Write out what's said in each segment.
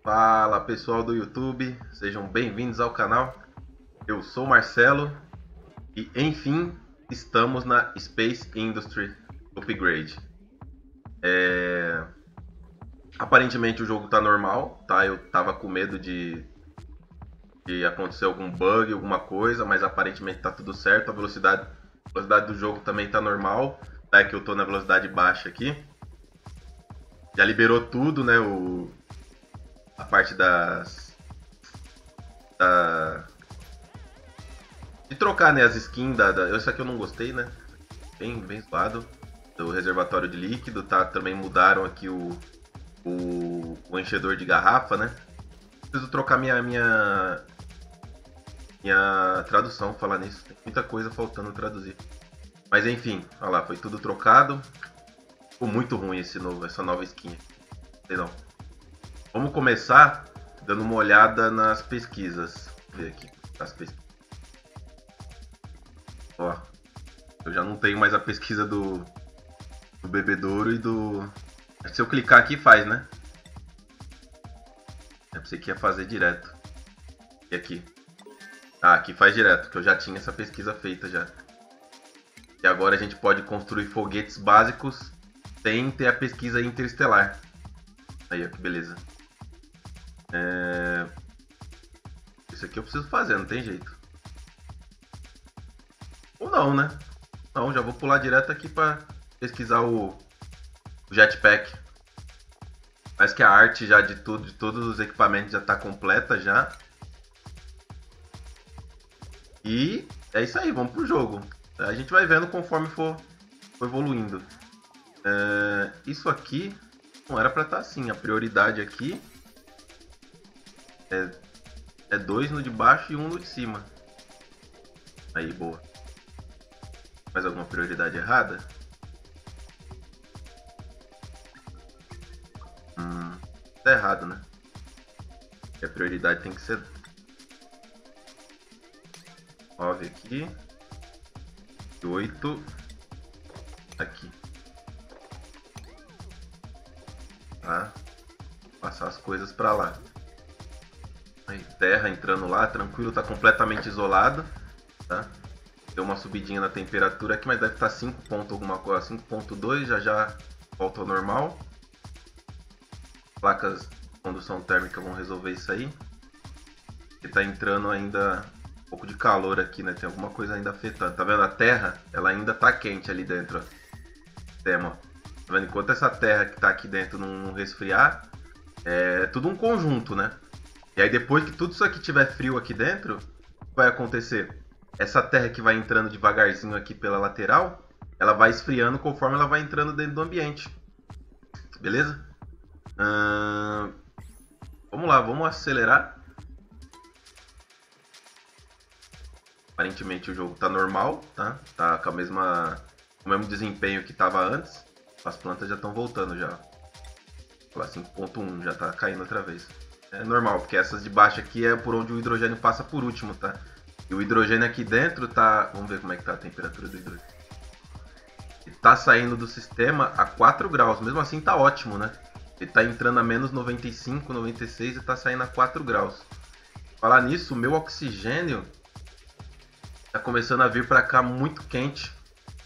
Fala pessoal do YouTube, sejam bem-vindos ao canal. Eu sou o Marcelo e enfim estamos na Space Industry Upgrade. Aparentemente o jogo tá normal, tá? Eu tava com medo de acontecer algum bug, alguma coisa, mas aparentemente tá tudo certo. A velocidade do jogo também tá normal, tá? Que eu tô na velocidade baixa aqui. Já liberou tudo, né? A parte de trocar, né, as skins isso aqui eu não gostei, né? Bem zoado. Do reservatório de líquido, tá? Também mudaram aqui o enchedor de garrafa, né? Preciso trocar minha tradução, falar nisso. Tem muita coisa faltando traduzir. Mas enfim, olha lá, foi tudo trocado. Ficou muito ruim essa nova skin. Sei não. Vamos começar dando uma olhada nas pesquisas. Vou ver aqui as pesquisas. Ó, eu já não tenho mais a pesquisa do bebedouro e do... Se eu clicar aqui faz, né? Eu pensei que ia fazer direto. E aqui? Ah, aqui faz direto, que eu já tinha essa pesquisa feita já. E agora a gente pode construir foguetes básicos sem ter a pesquisa interestelar. Aí, ó, que beleza. Isso aqui eu preciso fazer, não tem jeito. Ou não, né? Não, já vou pular direto aqui para pesquisar o jetpack. Parece que a arte já de todos os equipamentos já está completa já. E é isso aí, vamos pro jogo. A gente vai vendo conforme for evoluindo. Isso aqui não era para estar assim. A prioridade aqui é 2 no de baixo e 1 no de cima. Aí, boa. Mais alguma prioridade errada? Tá errado, né? A prioridade tem que ser 9 aqui e 8 aqui. Tá? Passar as coisas pra lá. Aí, terra entrando lá, tranquilo, tá completamente isolado, tá? Deu uma subidinha na temperatura aqui, mas deve estar 5 ponto alguma coisa, 5.2, já volta ao normal. Placas de condução térmica vão resolver isso aí. E tá entrando ainda um pouco de calor aqui, né? Tem alguma coisa ainda afetando. Tá vendo? A terra, ela ainda tá quente ali dentro, ó. Tema, tá vendo? Enquanto essa terra que tá aqui dentro não resfriar, é tudo um conjunto, né? E aí depois que tudo isso aqui tiver frio aqui dentro, o que vai acontecer? Essa terra que vai entrando devagarzinho aqui pela lateral, ela vai esfriando conforme ela vai entrando dentro do ambiente. Beleza? Vamos lá, vamos acelerar. Aparentemente o jogo tá normal, tá? Tá com o mesmo desempenho que tava antes. As plantas já estão voltando já. 5.1 já tá caindo outra vez. É normal, porque essas de baixo aqui é por onde o hidrogênio passa por último, tá? E o hidrogênio aqui dentro tá... Vamos ver como é que tá a temperatura do hidrogênio. Ele tá saindo do sistema a 4 graus, mesmo assim tá ótimo, né? Ele tá entrando a menos 95, 96 e tá saindo a 4 graus. Falar nisso, o meu oxigênio tá começando a vir pra cá muito quente.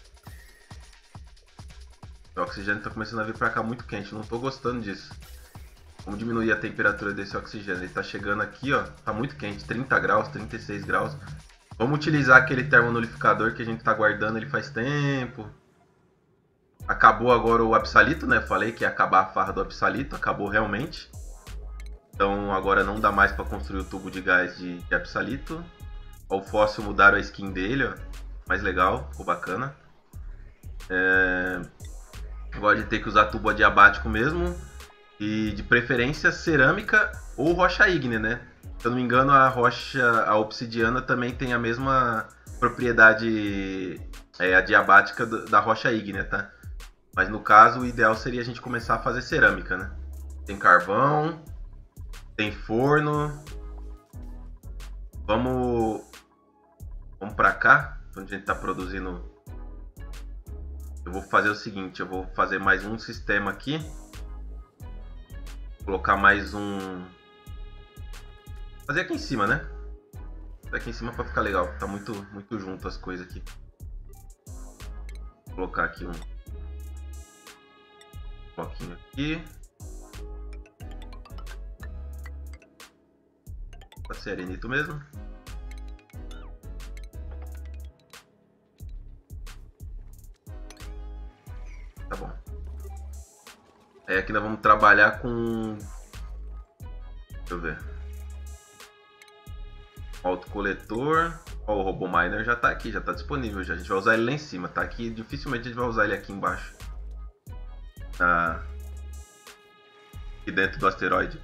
O oxigênio tá começando a vir pra cá muito quente, não tô gostando disso. Vamos diminuir a temperatura desse oxigênio. Ele tá chegando aqui, ó, tá muito quente, 30 graus, 36 graus. Vamos utilizar aquele termonulificador que a gente tá guardando ele faz tempo. Acabou agora o absalito, né? Falei que ia acabar a farra do absalito, acabou realmente. Então agora não dá mais para construir o tubo de gás de absalito. O fóssil mudaram a skin dele, ó. Mais legal, ficou bacana. Agora a gente tem que usar tubo adiabático mesmo. E de preferência cerâmica ou rocha ígnea, né? Se eu não me engano, a obsidiana também tem a mesma propriedade adiabática da rocha ígnea, tá? Mas no caso, o ideal seria a gente começar a fazer cerâmica, né? Tem carvão, tem forno. Vamos pra cá, onde a gente tá produzindo. Eu vou fazer o seguinte, eu vou fazer mais um sistema aqui. Colocar mais um Fazer aqui em cima, né? Fazer aqui em cima pra ficar legal. Tá muito junto as coisas aqui. Vou colocar aqui um bloquinho aqui. Pode ser arenito mesmo. Tá bom. Aí aqui nós vamos trabalhar com... Deixa eu ver. Autocoletor. Ó, o RoboMiner já tá aqui, já tá disponível já. A gente vai usar ele lá em cima, tá aqui. Dificilmente a gente vai usar ele aqui embaixo. Aqui dentro do asteroide.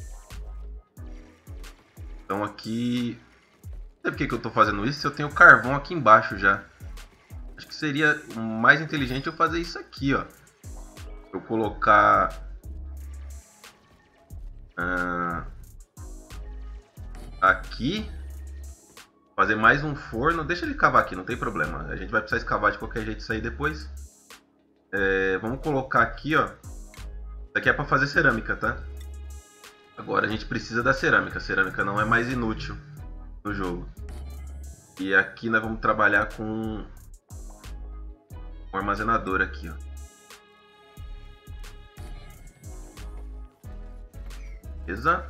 Então aqui... Não sei por que eu tô fazendo isso se eu tenho carvão aqui embaixo já. Acho que seria mais inteligente eu fazer isso aqui, ó. Eu colocar... aqui. Fazer mais um forno. Deixa ele cavar aqui, não tem problema. A gente vai precisar escavar de qualquer jeito isso aí depois. Vamos colocar aqui, ó. Isso aqui é para fazer cerâmica, tá? Agora a gente precisa da cerâmica. A cerâmica não é mais inútil no jogo. E aqui nós vamos trabalhar com um armazenador aqui, ó. Beleza?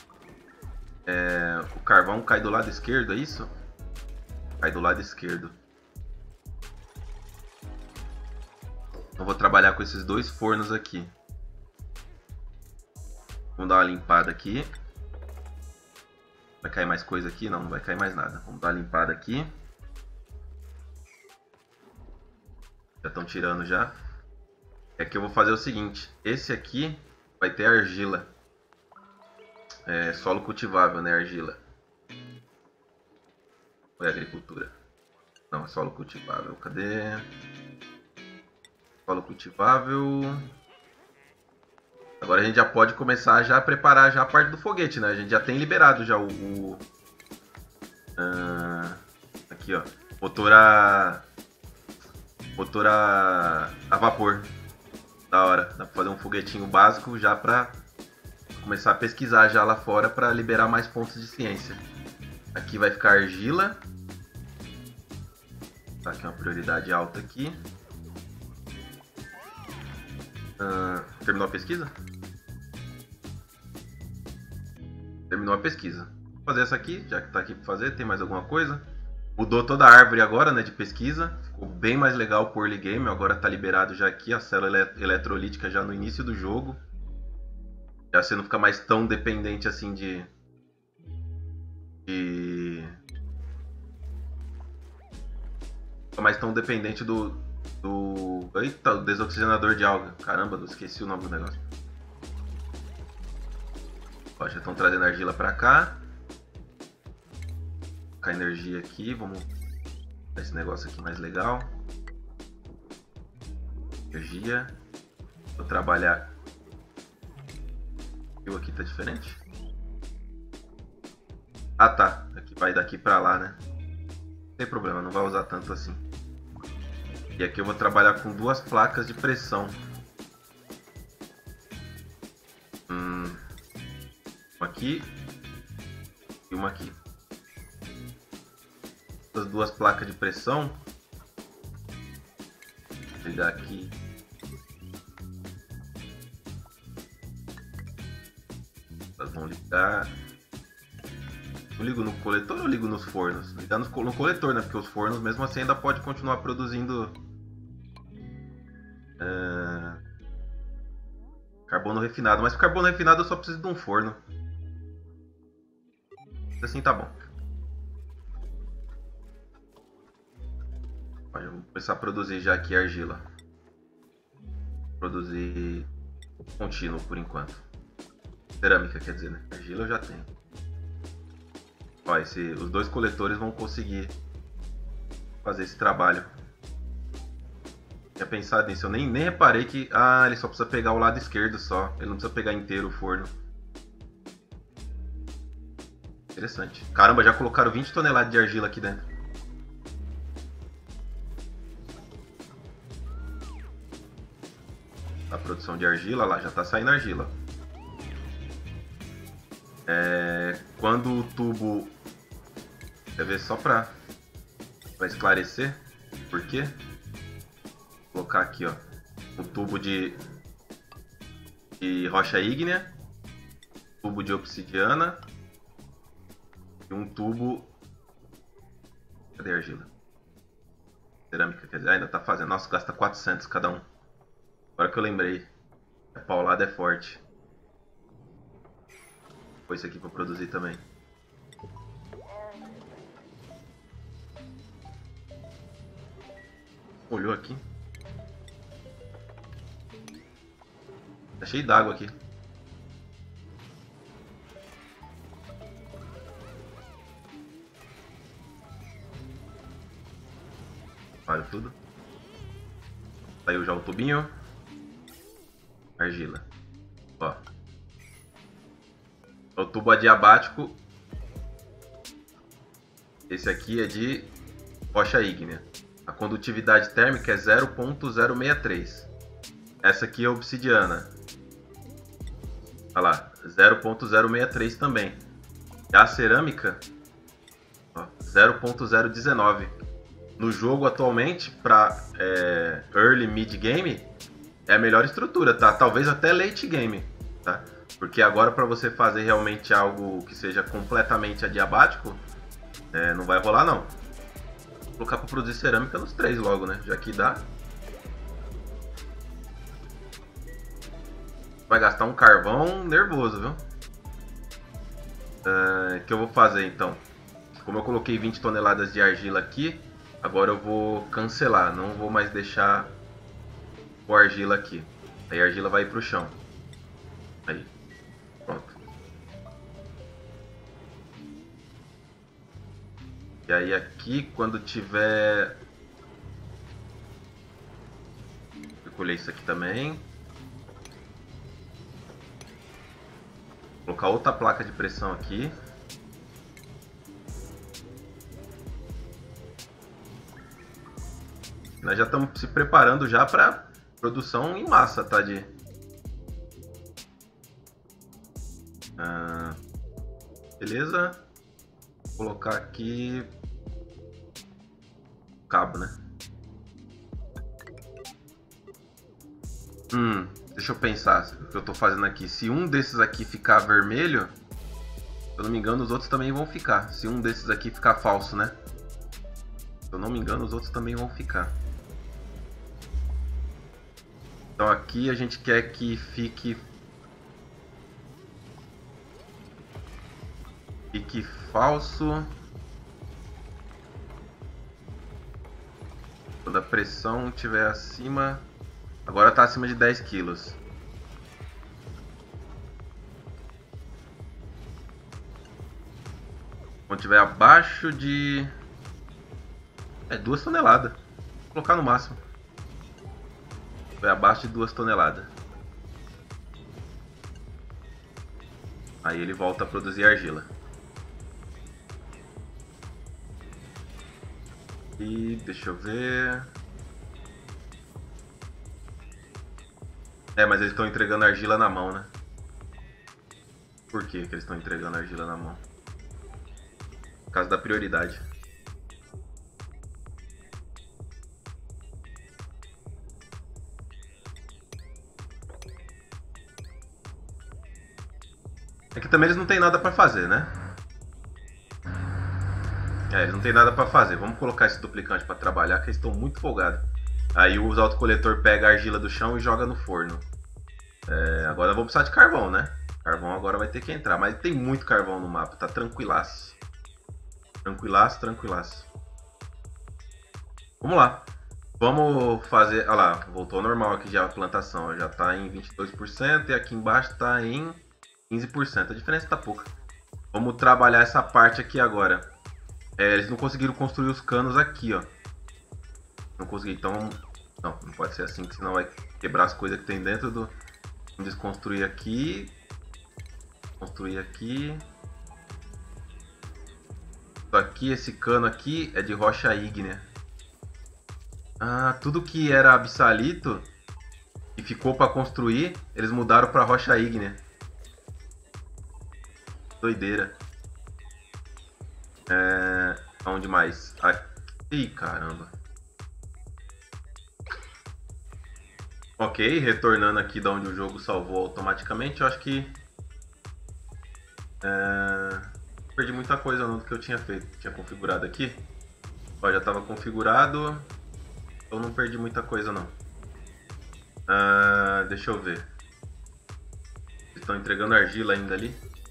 O carvão cai do lado esquerdo, é isso? Cai do lado esquerdo. Então vou trabalhar com esses dois fornos aqui. Vamos dar uma limpada aqui. Vai cair mais coisa aqui? Não, não vai cair mais nada. Vamos dar uma limpada aqui. Já estão tirando já. E aqui eu vou fazer o seguinte. Esse aqui vai ter argila. Solo cultivável, né? Argila. Ou é agricultura? Não, é solo cultivável. Cadê? Solo cultivável. Agora a gente já pode começar já a preparar já a parte do foguete, né? A gente já tem liberado já aqui, ó. Motor a vapor. Da hora. Dá pra fazer um foguetinho básico já pra começar a pesquisar já lá fora para liberar mais pontos de ciência. Aqui vai ficar argila. Tá aqui uma prioridade alta aqui. Terminou a pesquisa? Terminou a pesquisa. Vou fazer essa aqui, já que tá aqui para fazer. Tem mais alguma coisa? Mudou toda a árvore agora, né, de pesquisa. Ficou bem mais legal o early game. Agora tá liberado já aqui a célula eletrolítica já no início do jogo. Já você não fica mais tão dependente assim de fica mais tão dependente do eita, o desoxigenador de alga. Caramba, eu esqueci o nome do negócio. Ó, já estão trazendo argila pra cá. Vou colocar energia aqui, vamos dar esse negócio aqui mais legal. Energia. Vou trabalhar. Aqui tá diferente. Ah, tá. Aqui vai daqui pra lá, né? Não tem problema, não vai usar tanto assim. E aqui eu vou trabalhar com duas placas de pressão. Uma aqui e uma aqui. Essas duas placas de pressão. Vou ligar aqui. Elas vão ligar. Eu ligo no coletor ou eu ligo nos fornos? Ligar no coletor, né? Porque os fornos mesmo assim ainda pode continuar produzindo carbono refinado. Mas o carbono refinado eu só preciso de um forno. Assim tá bom. Olha, vou começar a produzir já aqui argila. Produzir contínuo por enquanto. Cerâmica, quer dizer, né? Argila eu já tenho. Ó, os dois coletores vão conseguir fazer esse trabalho. Tinha pensado nisso, eu nem reparei que... Ah, ele só precisa pegar o lado esquerdo só. Ele não precisa pegar inteiro o forno. Interessante. Caramba, já colocaram 20 toneladas de argila aqui dentro. A produção de argila lá, já tá saindo argila. quando o tubo... Quer ver só pra esclarecer por quê? Vou colocar aqui, ó, um tubo de rocha ígnea, tubo de obsidiana e um tubo... Cadê a argila? Cerâmica, quer dizer, ainda tá fazendo. Nossa, gasta 400 cada um. Agora que eu lembrei. A paulada é forte. Vou pôr isso aqui pra produzir também. Olhou aqui. Tá cheio d'água aqui. Para tudo. Saiu já o tubinho. Argila. Ó. O tubo adiabático. Esse aqui é de rocha ígnea. A condutividade térmica é 0.063. Essa aqui é obsidiana. Olha lá, 0.063 também. E a cerâmica, 0.019. No jogo atualmente, para early mid game, é a melhor estrutura, tá? Talvez até late game, tá? Porque agora para você fazer realmente algo que seja completamente adiabático, não vai rolar não. Vou colocar para produzir cerâmica nos 3 logo, né? Já que dá. Vai gastar um carvão nervoso, viu? O que eu vou fazer então? Como eu coloquei 20 toneladas de argila aqui, agora eu vou cancelar. Não vou mais deixar o argila aqui. Aí a argila vai ir pro chão. Aí. Pronto. E aí aqui, quando tiver... Vou colher isso aqui também. Vou colocar outra placa de pressão aqui. Nós já estamos se preparando já para produção em massa, tá? Beleza. Vou colocar aqui o cabo, né? Deixa eu pensar o que eu tô fazendo aqui. Se um desses aqui ficar vermelho, se eu não me engano, os outros também vão ficar. Se um desses aqui ficar falso, né? Se eu não me engano, os outros também vão ficar. Então aqui a gente quer que fique falso quando a pressão estiver acima. Agora está acima de 10 quilos. Quando estiver abaixo de 2 toneladas. Vou colocar no máximo. Vai abaixo de 2 toneladas. Aí ele volta a produzir argila. E deixa eu ver. Mas eles estão entregando argila na mão, né? Por que eles estão entregando argila na mão? Por causa da prioridade. Aqui também eles não tem nada pra fazer, né? Eles não tem nada pra fazer. Vamos colocar esse duplicante pra trabalhar, que eles estão muito folgados. Aí o autocoletor pega a argila do chão e joga no forno. Agora eu vou precisar de carvão, né? Carvão agora vai ter que entrar. Mas tem muito carvão no mapa, tá tranquilaço. Tranquilaço, tranquilaço. Vamos lá. Vamos fazer... Olha lá, voltou ao normal aqui já a plantação. Já tá em 22% e aqui embaixo tá em 15%. A diferença tá pouca. Vamos trabalhar essa parte aqui agora. Eles não conseguiram construir os canos aqui, ó. Não consegui, então... Não pode ser assim, que senão vai quebrar as coisas que tem dentro do... Vamos desconstruir aqui. Construir aqui. Isso aqui, esse cano aqui é de rocha ígnea. Tudo que era absalito e ficou para construir, eles mudaram para rocha ígnea. Doideira. Onde mais? Aqui. Ih, caramba. Ok, retornando aqui da onde o jogo salvou automaticamente, eu acho que perdi muita coisa não do que eu tinha feito. Tinha configurado aqui. Ó, já estava configurado, então não perdi muita coisa não. Deixa eu ver. Estão entregando argila ainda ali.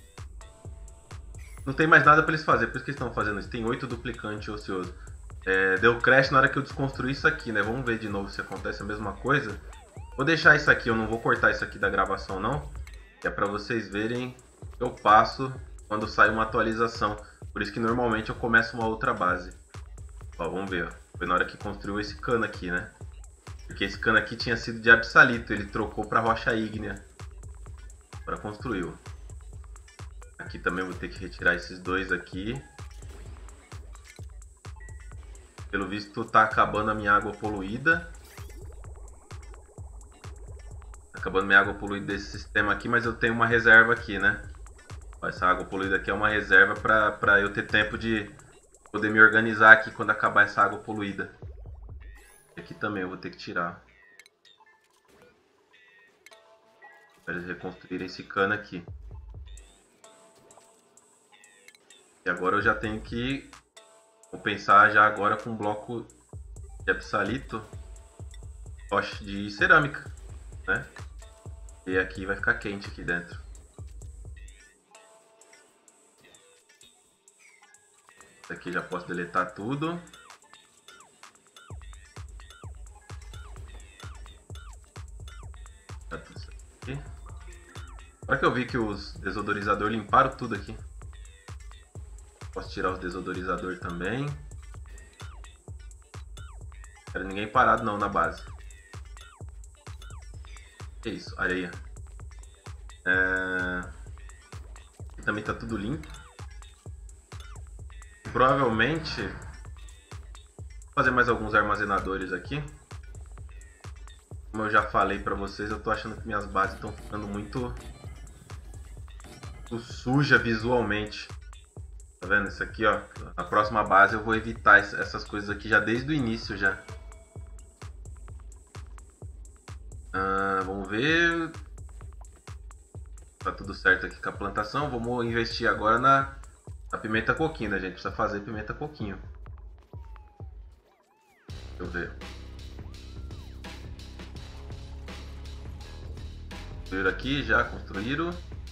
Não tem mais nada para eles fazer, por isso que eles estão fazendo isso. Tem 8 duplicantes ociosos. Deu crash na hora que eu desconstruí isso aqui, né? Vamos ver de novo se acontece a mesma coisa. Vou deixar isso aqui, eu não vou cortar isso aqui da gravação não. Que é para vocês verem que eu passo quando sai uma atualização. Por isso que normalmente eu começo uma outra base. Ó, vamos ver, ó. Foi na hora que construiu esse cano aqui, né? Porque esse cano aqui tinha sido de absalito, ele trocou para rocha ígnea para construir. Aqui também vou ter que retirar esses dois aqui. Pelo visto tá acabando a minha água poluída. Tá acabando minha água poluída desse sistema aqui, mas eu tenho uma reserva aqui, né? Essa água poluída aqui é uma reserva para eu ter tempo de poder me organizar aqui quando acabar essa água poluída. Aqui também eu vou ter que tirar. Para eles reconstruírem esse cano aqui. E agora eu já tenho que compensar já agora com um bloco de absalito de cerâmica, né? E aqui vai ficar quente aqui dentro. Isso aqui já posso deletar tudo. Tá tudo isso aqui. Agora que eu vi que os desodorizadores limparam tudo aqui. Posso tirar os desodorizadores também. Não quero ninguém parado não na base. Que isso, areia. Aqui também tá tudo limpo. Provavelmente vou fazer mais alguns armazenadores aqui. Como eu já falei pra vocês, eu tô achando que minhas bases estão ficando muito suja visualmente. Tá vendo isso aqui, ó? Na próxima base eu vou evitar essas coisas aqui já desde o início já. Vamos ver. Tá tudo certo aqui com a plantação. Vamos investir agora na pimenta coquinho, né, gente? Precisa fazer pimenta coquinho. Deixa eu ver. Construíram aqui, já construíram.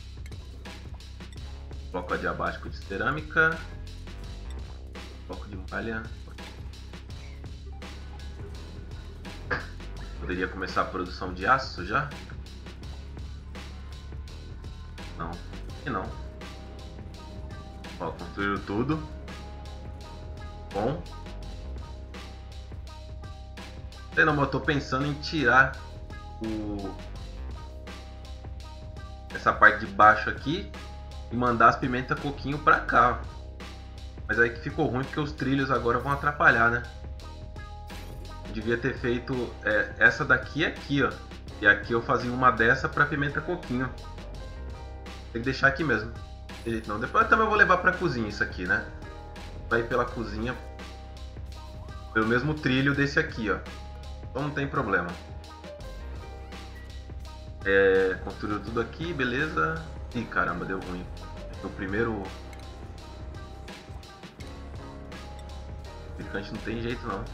Bloco adiabático de cerâmica. Bloco de malha. Poderia começar a produção de aço já? Não, e não. Ó, construíram tudo. Bom. Sei não, mas eu tô pensando em tirar essa parte de baixo aqui e mandar as pimentas coquinho pra cá. Mas aí que ficou ruim porque os trilhos agora vão atrapalhar, né? Eu devia ter feito essa daqui aqui, ó. E aqui eu fazia uma dessa pra pimenta coquinho. Tem que deixar aqui mesmo. Não, depois eu também vou levar pra cozinha isso aqui, né? Vai ir pela cozinha pelo mesmo trilho desse aqui, ó. Então não tem problema. Construiu tudo aqui, beleza. Ih, caramba, deu ruim. O primeiro picante não tem jeito não.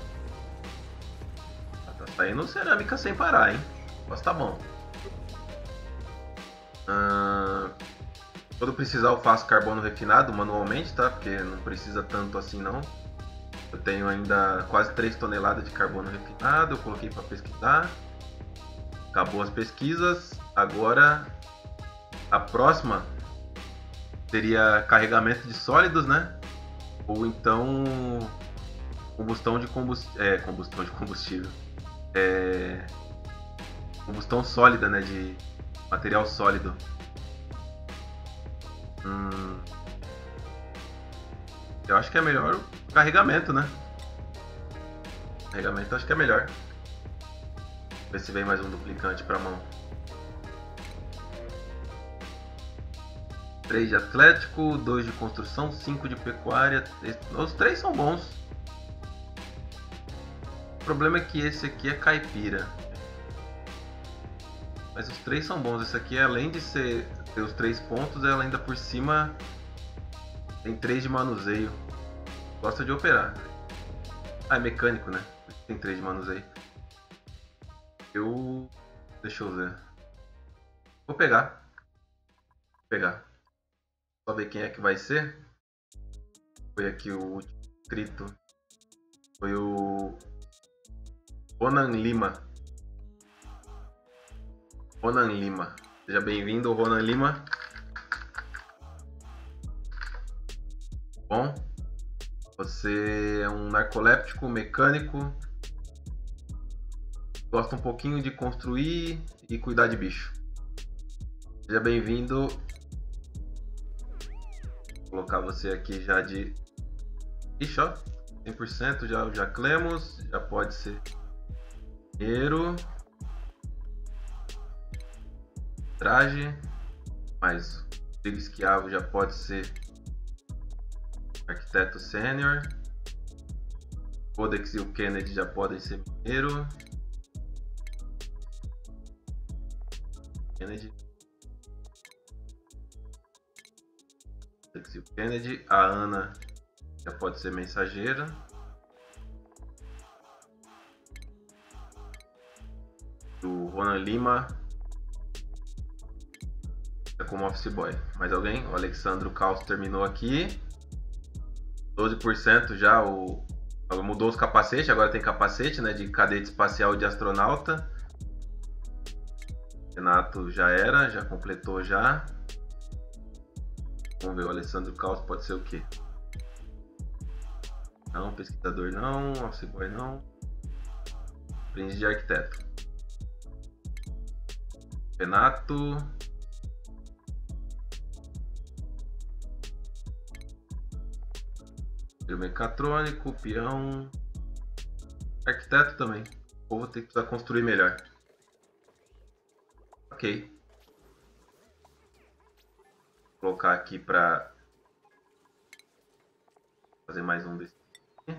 Tá saindo cerâmica sem parar, hein? Mas tá bom. Quando precisar eu faço carbono refinado manualmente, tá? Porque não precisa tanto assim não. Eu tenho ainda quase 3 toneladas de carbono refinado, eu coloquei para pesquisar. Acabou as pesquisas, agora a próxima seria carregamento de sólidos, né? Ou então combustão de combustível. Combustão sólida, né? De material sólido. Eu acho que é melhor o carregamento, né? Carregamento eu acho que é melhor. Ver se vem mais um duplicante pra mão. 3 de atlético, 2 de construção, 5 de pecuária. Os 3 são bons. O problema é que esse aqui é caipira. Mas os 3 são bons. Esse aqui, além de ter os 3 pontos, ela ainda por cima tem 3 de manuseio. Gosta de operar. Ah, é mecânico, né? Tem 3 de manuseio. Deixa eu ver. Vou pegar. Só ver quem é que vai ser. Foi aqui o último inscrito. Foi o Ronan Lima. Seja bem-vindo, Ronan Lima. Bom, você é um narcoléptico mecânico. Gosta um pouquinho de construir e cuidar de bicho. Seja bem-vindo. Vou colocar você aqui já de... Ixi, ó. 100% já clemos. Já pode ser dinheiro. Traje. Mais trigo esquiavo já pode ser arquiteto sênior. Codex e o Kennedy já podem ser mineiro. Kennedy, a Ana já pode ser mensageira. O Ronan Lima é como office boy. Mais alguém? O Alexandro Caos terminou aqui. 12% já. Mudou os capacetes, agora tem capacete, né, de cadete espacial e de astronauta. Renato já era, já completou já. Vamos ver, o Alessandro Caos pode ser o quê? Não, pesquisador não, office boy não. Aprendiz de arquiteto. Renato. Mecatrônico, peão. Arquiteto também. Ou vou ter que precisar construir melhor. Ok. Vou colocar aqui para fazer mais um desse aqui.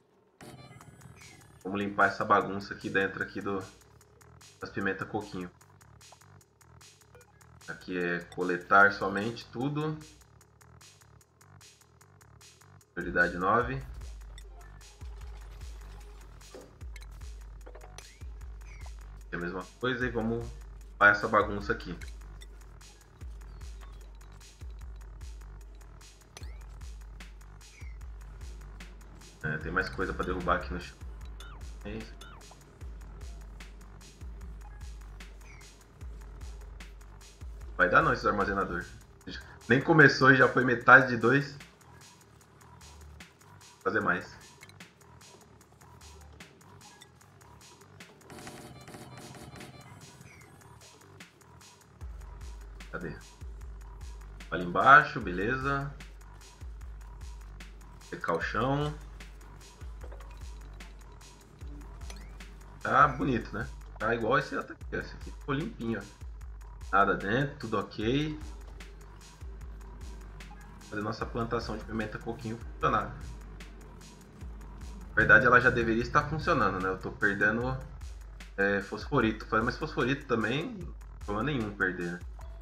Vamos limpar essa bagunça aqui dentro aqui das pimenta coquinho. Aqui é coletar somente tudo. Prioridade 9. É a mesma coisa e vamos limpar essa bagunça aqui. Tem mais coisa para derrubar aqui no chão. É isso. Vai dar não esses armazenadores. Nem começou e já foi metade de 2. Vou fazer mais. Cadê? Ali embaixo, beleza. Secar o chão. Tá bonito, né? Tá igual esse outro aqui. Esse aqui ficou limpinho, ó. Nada dentro, tudo ok. Fazer nossa plantação de pimenta coquinho funcionar. Na verdade, ela já deveria estar funcionando, né? Eu tô perdendo fosforito. Mas fosforito também não tem problema nenhum perder,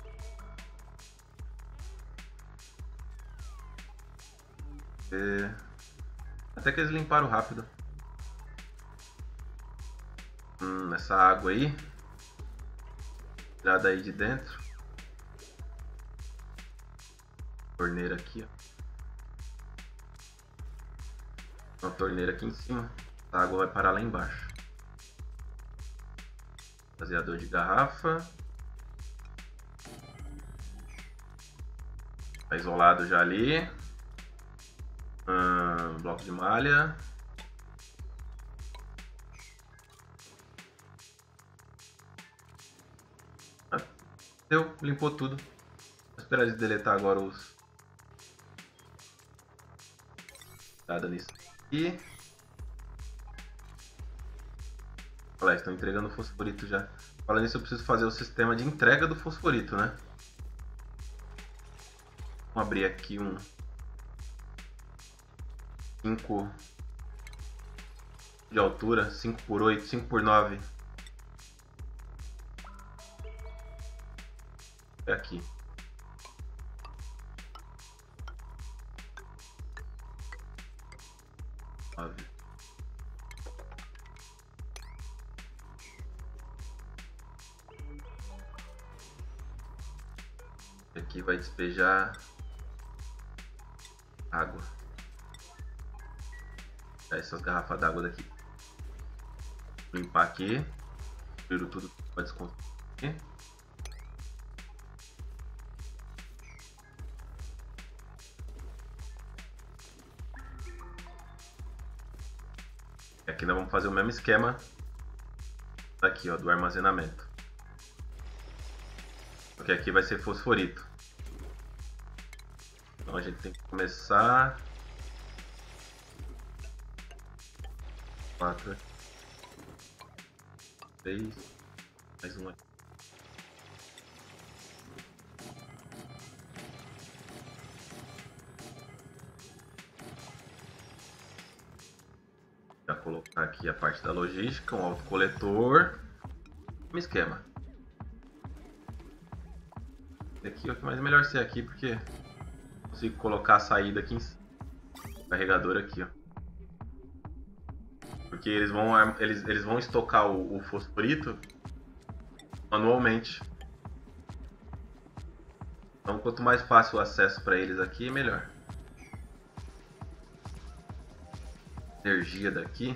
né? Até que eles limparam rápido. Essa água aí. Já daí de dentro. Torneira aqui, ó. Uma torneira aqui em cima. A água vai parar lá embaixo. Esvaziador de garrafa. Tá isolado já ali. Bloco de malha. Deu, limpou tudo. Vou esperar eles deletar agora os... Nada nisso aqui. Olha lá, estão entregando o fosforito já. Falando nisso, eu preciso fazer o sistema de entrega do fosforito, né? Vamos abrir aqui um 5 de altura, 5 por 8, 5 por 9. É aqui. Aqui vai despejar água. Tirar essas garrafas d'água daqui. Limpar aqui. Tiro tudo para desconstruir. E aqui nós vamos fazer o mesmo esquema daqui, ó, do armazenamento. Porque aqui vai ser fosforito. Então a gente tem que começar 4, 3, mais um aqui. Já colocar aqui a parte da logística, um autocoletor, um esquema. Esse aqui é o que mais melhor ser aqui, porque consigo colocar a saída aqui em cima. O carregador aqui, ó. Porque eles vão estocar o fosforito manualmente. Então quanto mais fácil o acesso para eles aqui, melhor. Energia daqui.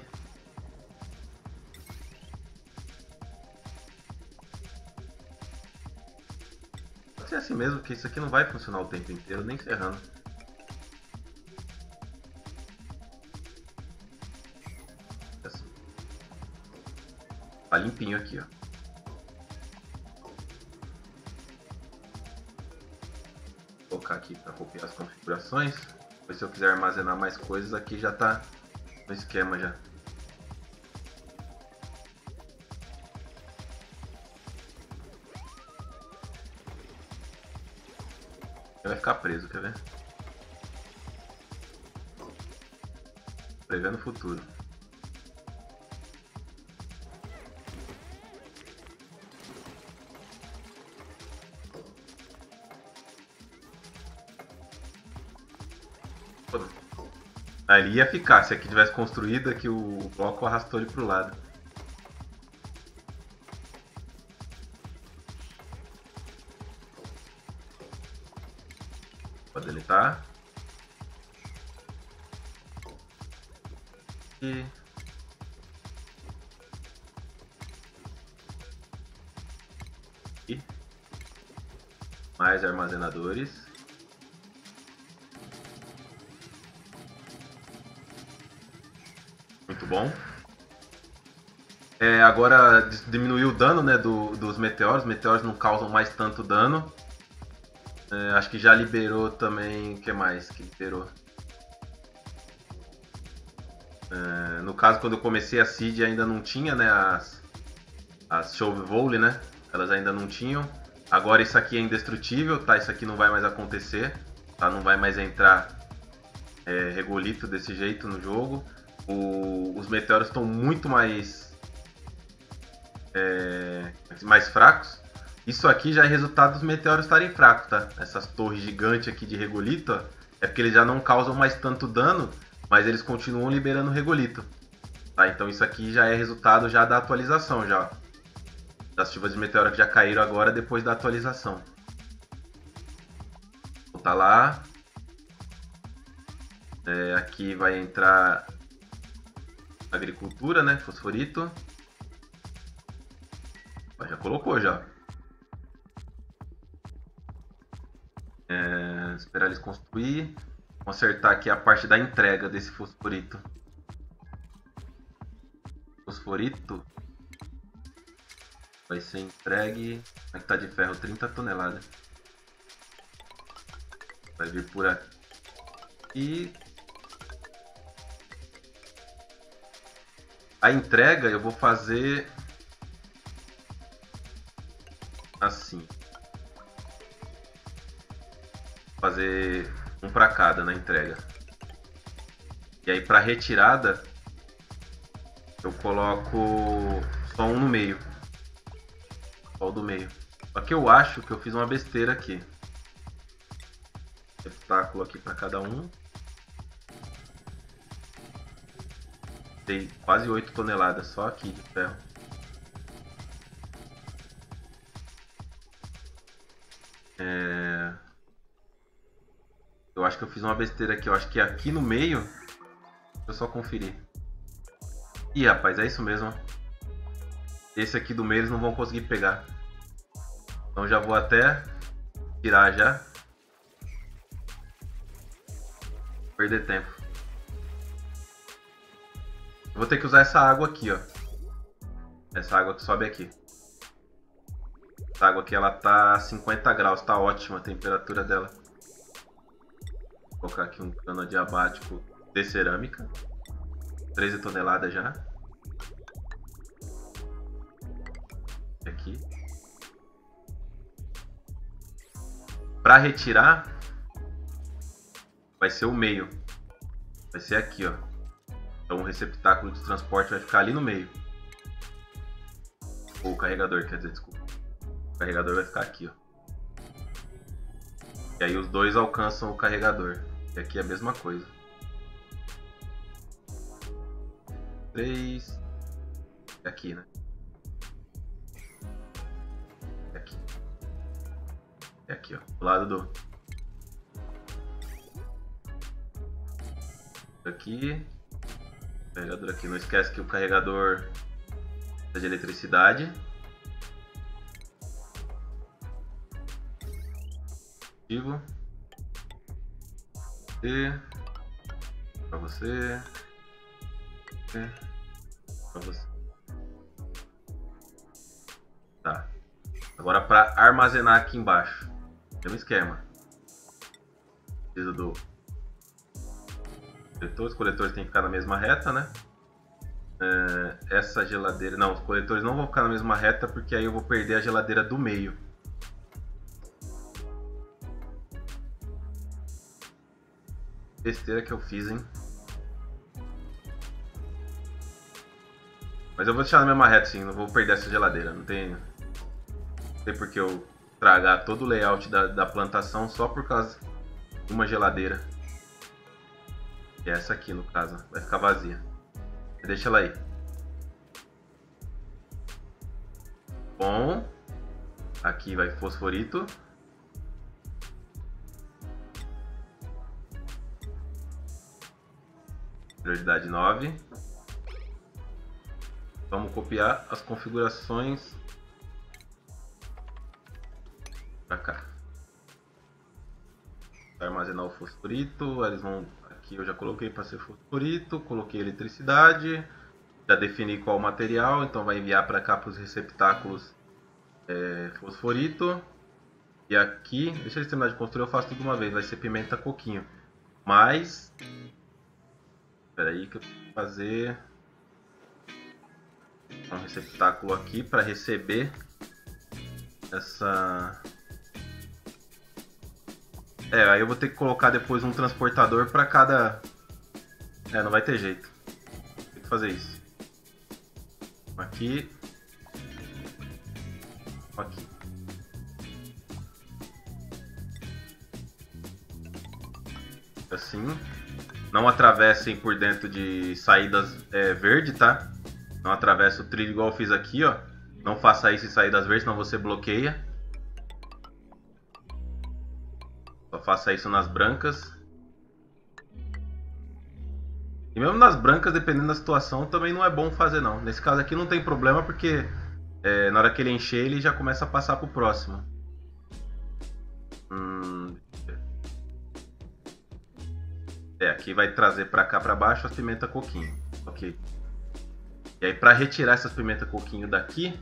Pode ser assim mesmo, porque isso aqui não vai funcionar o tempo inteiro, nem ferrando. Assim. Tá limpinho aqui, ó. Vou colocar aqui para copiar as configurações. Depois, se eu quiser armazenar mais coisas, aqui já tá no esquema já. Vai ficar preso, quer ver? Prevendo o futuro. Aí ele ia ficar, se aqui tivesse construído, aqui o bloco arrastou ele pro lado. Pode deletar. E... mais armazenadores. Muito bom. Agora diminuiu o dano, né, dos meteoros. Os meteoros não causam mais tanto dano. Acho que já liberou também. O que mais que liberou? No caso, quando eu comecei a Seed ainda não tinha, né, as Chauve Volley, né? Elas ainda não tinham. Agora isso aqui é indestrutível, tá? Isso aqui não vai mais acontecer, tá? Não vai mais entrar regolito desse jeito no jogo. Os meteoros estão muito mais fracos. Isso aqui já é resultado dos meteoros estarem fracos, tá? Essas torres gigantes aqui de regolito, ó, é porque eles já não causam mais tanto dano, mas eles continuam liberando regolito. Tá? Então isso aqui já é resultado já da atualização, já. Das chuvas de meteoro que já caíram agora depois da atualização. Vou voltar lá. Aqui vai entrar agricultura, né? Fosforito. Já colocou já. Esperar eles construir. Vamos acertar aqui a parte da entrega desse fosforito. Fosforito vai ser entregue. Aqui tá de ferro 30 toneladas. Vai vir por aqui. A entrega eu vou fazer assim. fazer um para cada na entrega. E aí para retirada eu coloco só um no meio. Só o do meio. Só que eu acho que eu fiz uma besteira aqui. Receptáculo aqui para cada um. Tem quase 8 toneladas só aqui de ferro. Eu acho que eu fiz uma besteira aqui. Eu acho que aqui no meio... Deixa eu só conferir. Ih, rapaz, é isso mesmo. Esse aqui do meio eles não vão conseguir pegar. Então já vou até tirar já. Perder tempo. Eu vou ter que usar essa água aqui, ó. Essa água que sobe aqui. Essa água aqui ela tá 50 graus, tá ótima a temperatura dela. Vou colocar aqui um cano adiabático de cerâmica. 13 toneladas já. Aqui. Para retirar, vai ser o meio. Vai ser aqui, ó. Então o receptáculo de transporte vai ficar ali no meio. Ou o carregador, quer dizer, desculpa. O carregador vai ficar aqui, ó. E aí os dois alcançam o carregador. E aqui é a mesma coisa. 3. Aqui, né? Aqui. É aqui, ó. Do lado do... Aqui. Carregador aqui. Não esquece que o carregador é de eletricidade. Ativo. E para você. E para você. Tá. Agora para armazenar aqui embaixo. Tem um esquema. Preciso do coletor. Os coletores têm que ficar na mesma reta, né? Essa geladeira... Não, os coletores não vão ficar na mesma reta porque aí eu vou perder a geladeira do meio. Besteira que eu fiz, hein? Mas eu vou deixar na mesma reta, sim. Não vou perder essa geladeira. Não tem por que eu estragar todo o layout da plantação só por causa de uma geladeira. Que é essa aqui, no caso. Vai ficar vazia. Deixa ela aí. Bom. Aqui vai fosforito. Prioridade 9. Vamos copiar as configurações para cá. Para armazenar o fosforito, eles vão... Aqui eu já coloquei para ser fosforito, coloquei eletricidade, já defini qual o material, então vai enviar para cá para os receptáculos fosforito. E aqui, deixa eles terminar de construir, eu faço tudo de uma vez, vai ser pimenta coquinho. Mas... Espera aí que eu vou fazer um receptáculo aqui para receber essa... aí eu vou ter que colocar depois um transportador para cada... não vai ter jeito. Tem que fazer isso. Aqui. Aqui. Assim. Não atravessem por dentro de saídas verde, tá? Não atravessa o trilho igual eu fiz aqui, ó. Não faça isso em saídas verdes, senão você bloqueia. Só faça isso nas brancas. E mesmo nas brancas, dependendo da situação, também não é bom fazer não. Nesse caso aqui não tem problema porque na hora que ele encher, ele já começa a passar pro próximo. Aqui vai trazer para cá para baixo as pimenta coquinho. Ok. E aí para retirar essas pimenta coquinho daqui,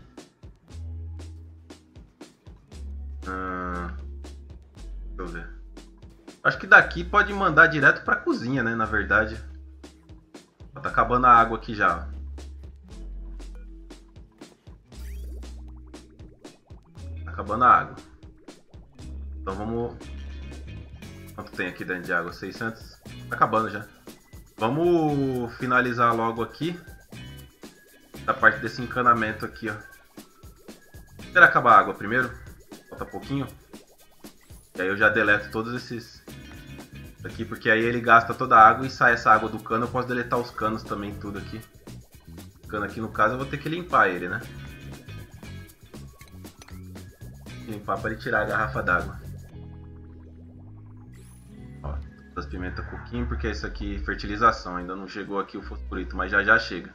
deixa eu ver. Acho que daqui pode mandar direto para cozinha, né? Na verdade. Tá acabando a água aqui já. Tá acabando a água. Então vamos tem aqui dentro de água? 600? Tá acabando já. Vamos finalizar logo aqui. Da parte desse encanamento aqui, ó. Será acabar a água primeiro? Falta pouquinho. E aí eu já deleto todos esses aqui, porque aí ele gasta toda a água e sai essa água do cano. Eu posso deletar os canos também, tudo aqui. O cano aqui, no caso, eu vou ter que limpar ele, né? Limpar para ele tirar a garrafa d'água. Ó, das pimentas coquinho, porque isso aqui é fertilização. Ainda não chegou aqui o fosforito, mas já já chega.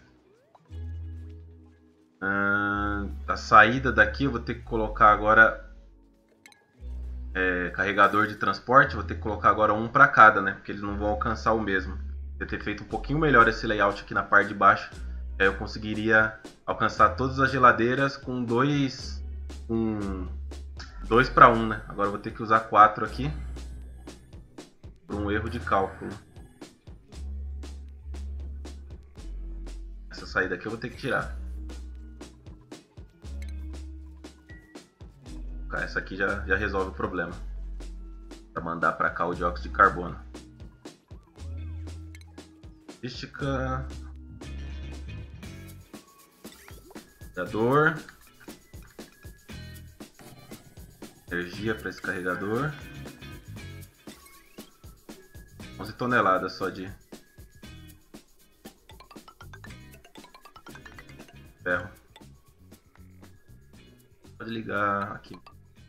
A saída daqui eu vou ter que colocar agora carregador de transporte. Vou ter que colocar agora um para cada, né? Porque eles não vão alcançar o mesmo. Eu ter feito um pouquinho melhor esse layout aqui na parte de baixo, aí eu conseguiria alcançar todas as geladeiras com dois para 1, né? Agora eu vou ter que usar 4 aqui por um erro de cálculo. Essa saída aqui eu vou ter que tirar. Essa aqui já resolve o problema. Para mandar para cá o dióxido de carbono. Logística. Carregador. Energia para esse carregador. 11 toneladas só de ferro. Pode ligar aqui.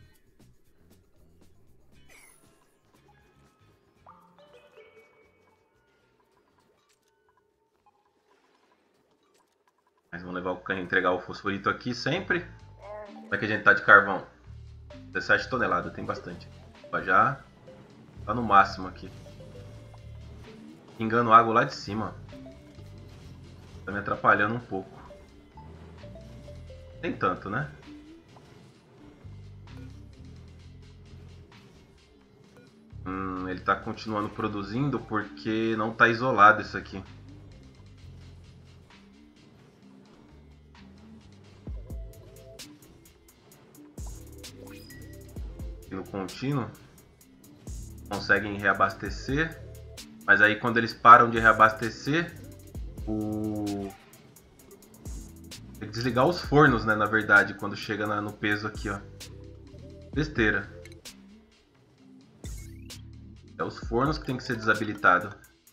Mas vamos levar o cano, entregar o fosforito aqui sempre. Como é que a gente tá de carvão? 17 toneladas, tem bastante. Já tá no máximo aqui. Pingando água lá de cima. Tá me atrapalhando um pouco. Nem tanto, né? Ele tá continuando produzindo porque não tá isolado isso aqui. No contínuo conseguem reabastecer, mas aí quando eles param de reabastecer, tem que desligar os fornos, né, na verdade, quando chega no peso aqui, ó. Besteira. É os fornos que tem que ser desabilitado.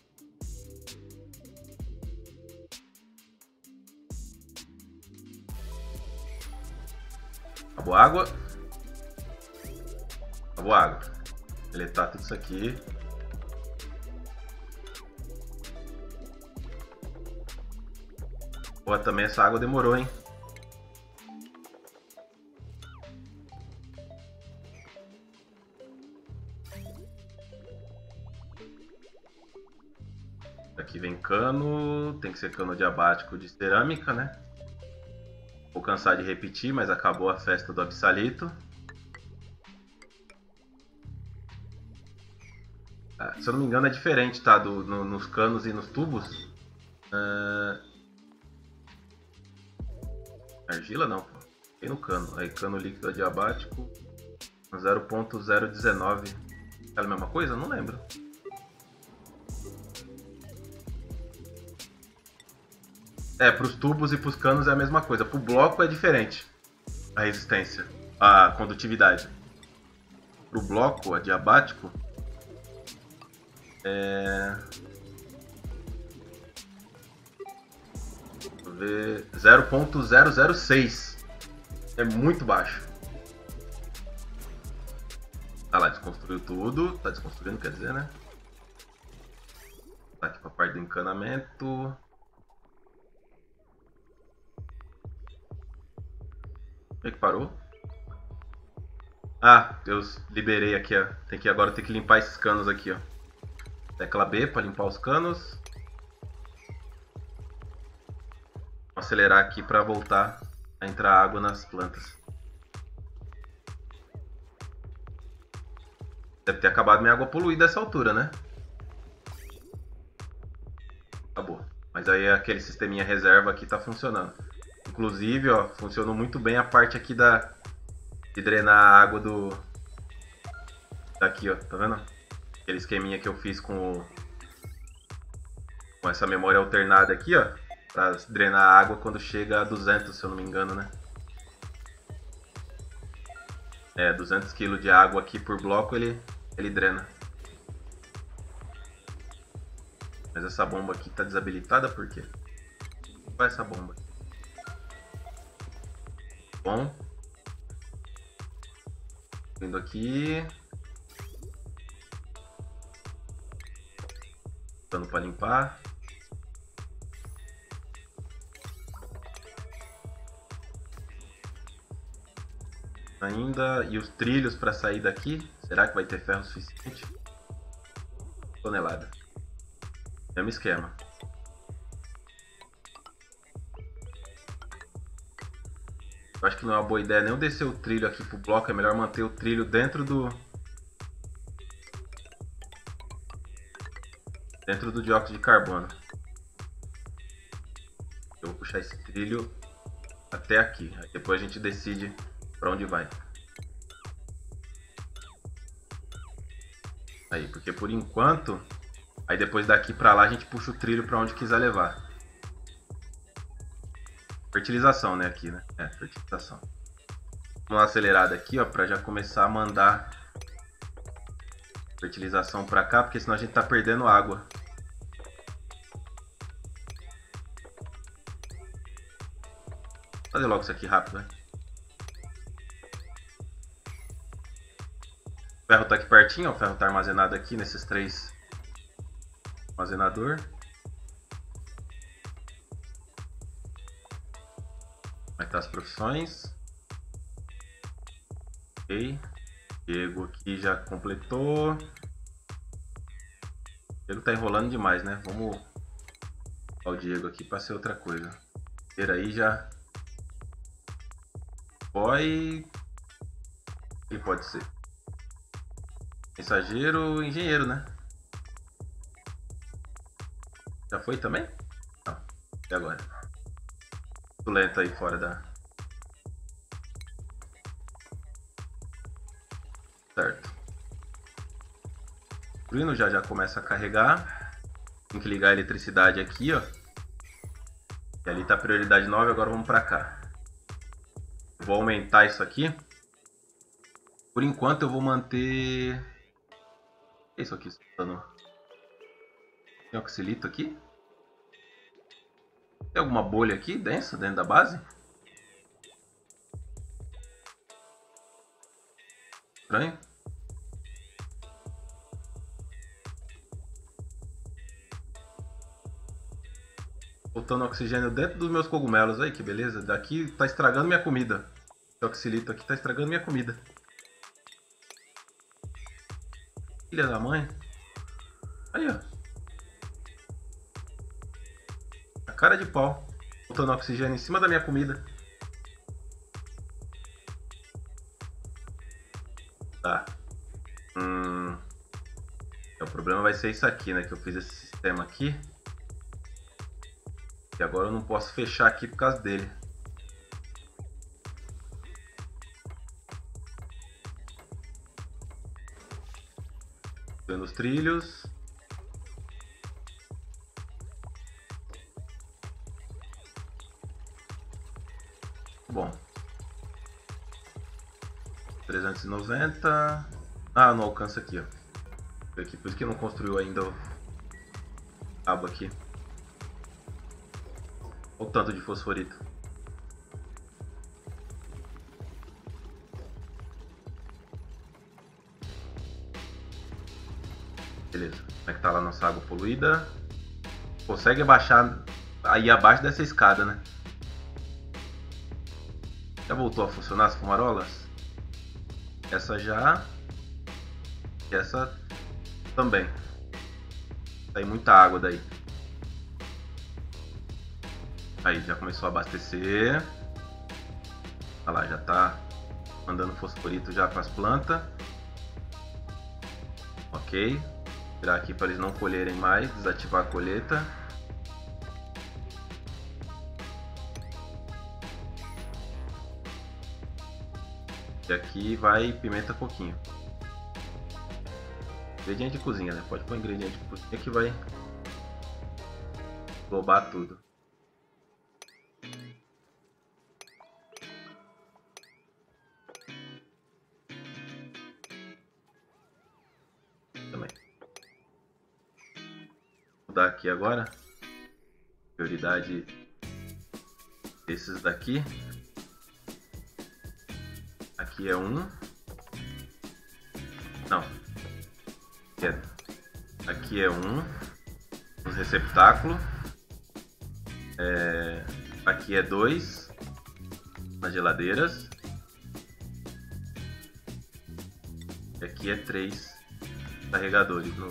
Acabou a água. Acabou a água. Deletar tudo isso aqui. Pô, também essa água demorou, hein? Aqui vem cano, tem que ser cano diabático de cerâmica, né? Vou cansar de repetir, mas acabou a festa do absalito. Se eu não me engano é diferente, tá? Nos canos e nos tubos. Argila não, pô. Tem no cano. Aí cano líquido adiabático 0.019. É a mesma coisa? Não lembro. Para os tubos e para os canos é a mesma coisa. Para o bloco é diferente a resistência, a condutividade. Para o bloco adiabático Deixa eu ver, 0.006. É muito baixo. Ah lá, desconstruiu tudo. Tá desconstruindo, quer dizer, né? Tá aqui para a parte do encanamento. Como é que parou? Ah, eu liberei aqui, ó. Agora tem que limpar esses canos aqui, ó. Tecla B para limpar os canos. Vou acelerar aqui para voltar a entrar água nas plantas. Deve ter acabado minha água poluída essa altura, né? Acabou. Mas aí aquele sisteminha reserva aqui tá funcionando. Inclusive, ó, funcionou muito bem a parte aqui de drenar a água daqui, ó, tá vendo? Aquele esqueminha que eu fiz com essa memória alternada aqui, ó. Pra drenar a água quando chega a 200, se eu não me engano, né? 200 kg de água aqui por bloco ele drena. Mas essa bomba aqui tá desabilitada por quê? Qual é essa bomba? Bom. Vindo aqui. Dando para limpar. Ainda. E os trilhos para sair daqui? Será que vai ter ferro suficiente? Tonelada. Mesmo esquema. Eu acho que não é uma boa ideia nem descer o trilho aqui pro bloco. É melhor manter o trilho dentro do dióxido de carbono. Eu vou puxar esse trilho até aqui. Aí depois a gente decide para onde vai. Aí, porque por enquanto, aí depois daqui para lá a gente puxa o trilho para onde quiser levar. Fertilização, né, aqui, né? Fertilização. Vamos dar uma acelerada aqui, ó, para já começar a mandar fertilização para cá, porque senão a gente tá perdendo água. Vou fazer logo isso aqui rápido, né? O ferro tá aqui pertinho, ó, o ferro tá armazenado aqui nesses 3 armazenador. Vai estar as profissões. Ok. Diego aqui já completou. O Diego tá enrolando demais, né? Vamos colocar o Diego aqui para ser outra coisa. Ter aí já. Boy. Quem pode ser? Mensageiro, engenheiro, né? Já foi também? Não. E agora? Muito lento aí fora da. Certo. O hino já começa a carregar. Tem que ligar a eletricidade aqui, ó. E ali tá prioridade 9, agora vamos pra cá. Vou aumentar isso aqui. Por enquanto eu vou manter... O que é isso aqui? Tem oxilito aqui? Tem alguma bolha aqui densa dentro da base? Estranho. Botando oxigênio dentro dos meus cogumelos. Aí, que beleza. Daqui tá estragando minha comida. Esse oxilito aqui tá estragando minha comida. Filha da mãe. Aí, ó. A cara de pau. Botando oxigênio em cima da minha comida. Tá. O problema vai ser isso aqui, né? Que eu fiz esse sistema aqui. E agora eu não posso fechar aqui por causa dele. Vendo os trilhos. Bom. 390. Ah, não alcança aqui, ó. Aqui, por isso que não construiu ainda o cabo aqui. Olha o tanto de fosforito. Beleza. Como é que tá lá nossa água poluída? Consegue abaixar aí abaixo dessa escada, né? Já voltou a funcionar as fumarolas? Essa já. E essa também. Sai muita água daí. Aí, já começou a abastecer. Olha lá, já tá mandando fosforito já para as plantas. Ok. Tirar aqui para eles não colherem mais. Desativar a colheita. E aqui vai pimenta coquinho. Ingrediente de cozinha, né? Pode pôr ingrediente de cozinha que vai englobar tudo. Também. Vou mudar aqui agora. Prioridade desses daqui. Aqui é 1. Não. Aqui é 1. Os receptáculos. Aqui é 2. Nas geladeiras. E aqui é 3 carregadores no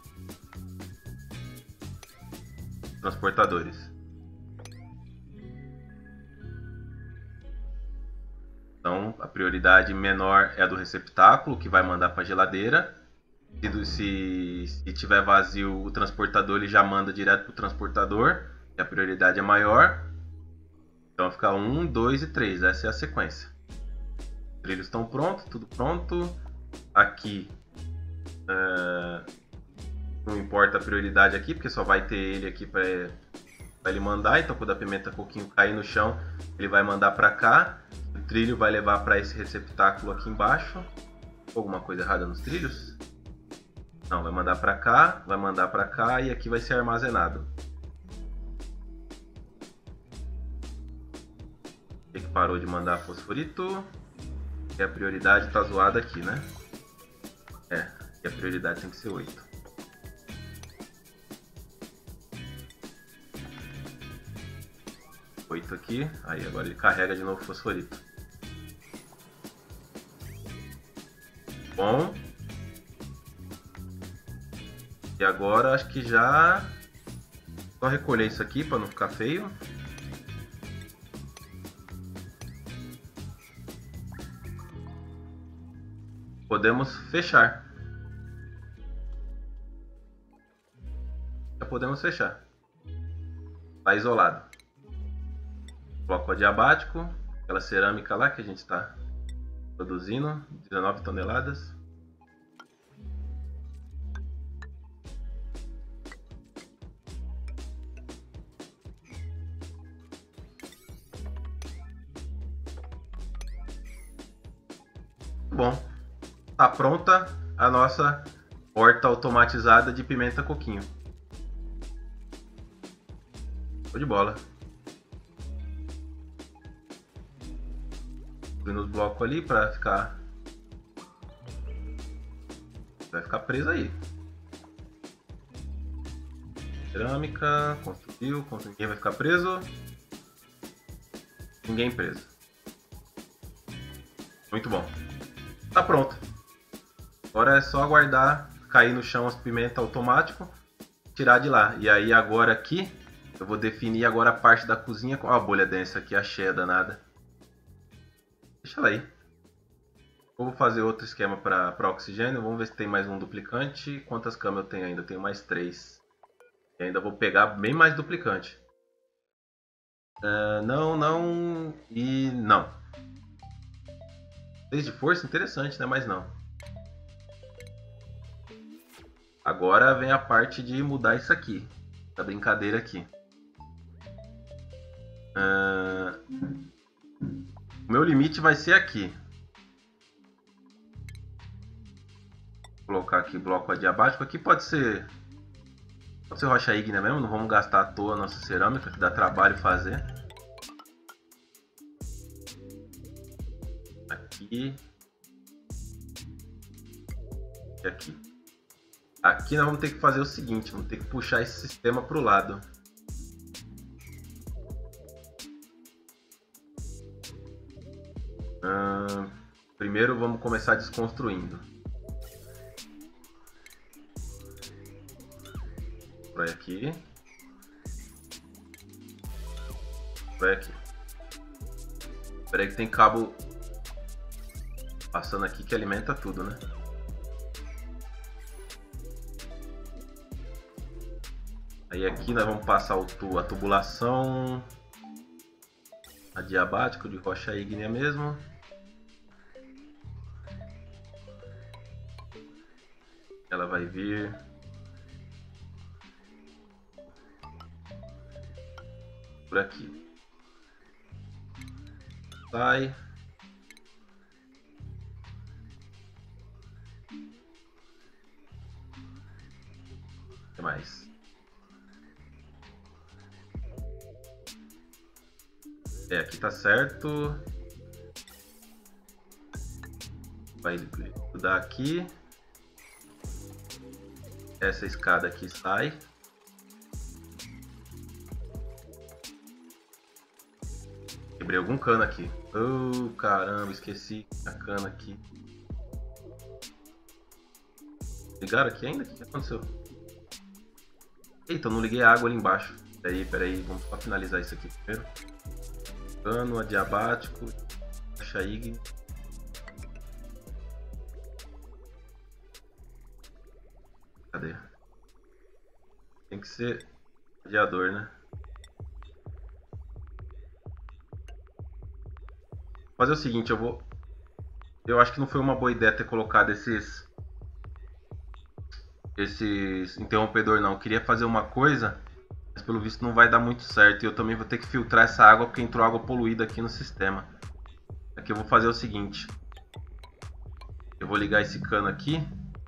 transportadores. Então a prioridade menor é a do receptáculo, que vai mandar para a geladeira. Se tiver vazio, o transportador ele já manda direto para o transportador, e a prioridade é maior. Então fica 1, 2 e 3, essa é a sequência. Os trilhos estão prontos, tudo pronto. Aqui não importa a prioridade aqui, porque só vai ter ele aqui para ele mandar. Então quando a pimenta coquinho cair no chão, ele vai mandar para cá. O trilho vai levar para esse receptáculo aqui embaixo. Alguma coisa errada nos trilhos? Não, vai mandar para cá, vai mandar para cá e aqui vai ser armazenado. Ele parou de mandar fosforito. E a prioridade está zoada aqui, né? E a prioridade tem que ser 8. Aqui, aí agora ele carrega de novo o fosforito. Bom. E agora acho que já só recolher isso aqui para não ficar feio. Podemos fechar. Já podemos fechar. Está isolado. Bloco adiabático, aquela cerâmica lá que a gente está produzindo, 19 toneladas. Bom, está pronta a nossa horta automatizada de pimenta coquinho. Show de bola. Nos blocos ali para ficar. Vai ficar preso aí. Cerâmica, construiu, ninguém vai ficar preso. Ninguém preso. Muito bom. Tá pronto. Agora é só aguardar cair no chão as pimentas automático, tirar de lá. E aí agora aqui eu vou definir agora a parte da cozinha com a bolha densa aqui, a cheia danada. Deixa ela aí. Eu vou fazer outro esquema para oxigênio. Vamos ver se tem mais um duplicante. Quantas camas eu tenho ainda? Eu tenho mais 3. E ainda vou pegar bem mais duplicante. Não e não. 6 de força, interessante, né? Mas não. Agora vem a parte de mudar isso aqui. Essa brincadeira aqui. O meu limite vai ser aqui. Vou colocar aqui bloco adiabático. Aqui pode ser rocha ígnea mesmo. Não vamos gastar à toa a nossa cerâmica, que dá trabalho fazer. Aqui. E aqui. Aqui nós vamos ter que fazer o seguinte. Vamos ter que puxar esse sistema para o lado. Primeiro vamos começar desconstruindo. Vai aqui. Vai aqui. Espera aí que tem cabo passando aqui que alimenta tudo, né? Aí aqui nós vamos passar a tubulação adiabático de rocha ígnea mesmo. Ela vai vir por aqui. Sai. O que mais? Aqui tá certo. Vai grudar aqui. Essa escada aqui sai. Quebrei algum cano aqui. Oh, caramba, esqueci a cana aqui. Ligaram aqui ainda? O que aconteceu? Eita, eu não liguei a água ali embaixo. Peraí, vamos só finalizar isso aqui primeiro. Cano adiabático, caixa ígnea. Cadê? Tem que ser radiador, né? Vou fazer o seguinte, eu acho que não foi uma boa ideia ter colocado esses interrompedor não. Eu queria fazer uma coisa, mas pelo visto não vai dar muito certo. E eu também vou ter que filtrar essa água porque entrou água poluída aqui no sistema. Aqui eu vou fazer o seguinte. Eu vou ligar esse cano aqui.